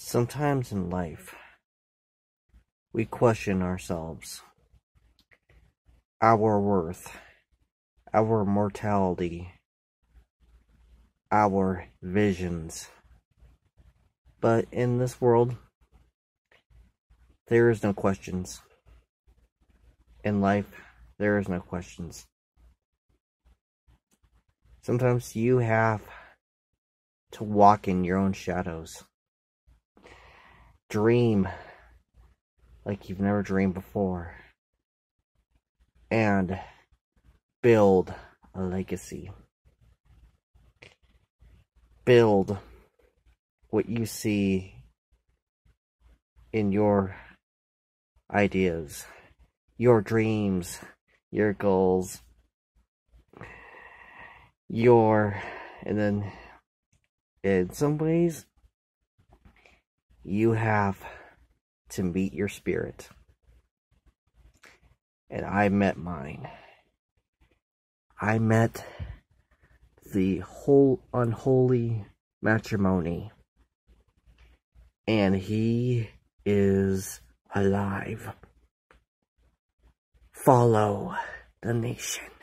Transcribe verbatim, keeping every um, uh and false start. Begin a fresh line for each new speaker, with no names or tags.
Sometimes in life, we question ourselves, our worth, our mortality, our visions. But in this world, there is no questions. In life, there is no questions. Sometimes you have to walk in your own shadows. Dream like you've never dreamed before. And build a legacy. Build what you see in your ideas, your dreams, your goals, your, and then in some ways, you have to meet your spirit. And I met mine. I met the whole unholy matrimony. And he is alive. Follow the nation.